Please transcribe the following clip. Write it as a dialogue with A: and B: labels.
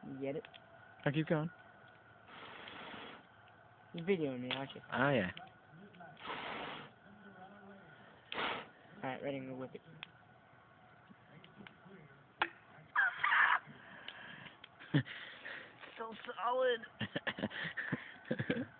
A: You get it?
B: I'll keep going.
A: You're videoing me, aren't you?
B: Oh, yeah.
A: Alright, ready to whip it.
B: So solid.